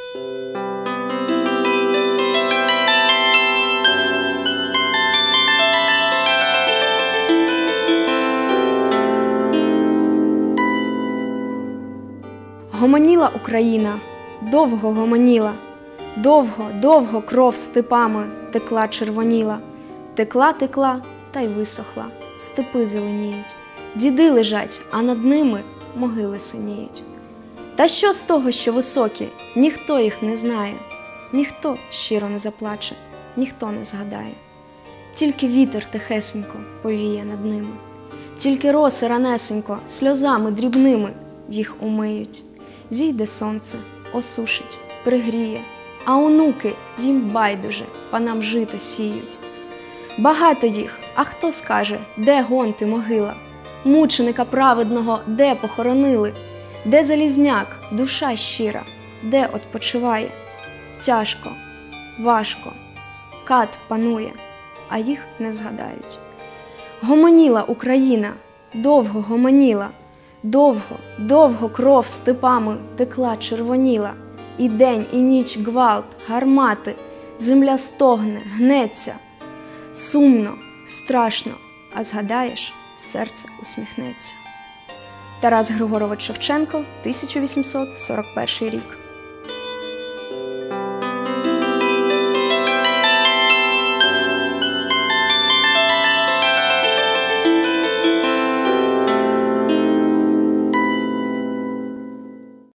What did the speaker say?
Гомоніла Україна, довго гомоніла, довго кров степами текла червоніла. Текла, та й висохла, степи зеленіють. Діди лежать, а над ними могили синіють. Та що з того, що високі, ніхто їх не знає, ніхто щиро не заплаче, ніхто не згадає. Тільки вітер тихесенько повіє над ними, тільки роси ранесенько сльозами дрібними їх умиють. Зійде сонце, осушить, пригріє, а онуки їм байдуже, панам жито сіють. Багато їх, а хто скаже, де гонти могила? Мученика праведного де похоронили? Де Залізняк, душа щира, де odpoczywає? Тяжко, важко, кат панує, а їх не згадають. Гомоніла Україна, довго гомоніла, довго кров степами текла червоніла. І день, і ніч гвалт, гармати, земля стогне, гнеться. Сумно, страшно, а згадаєш, серце усміхнеться. Тарас Григорович Шевченко, 1841 рік.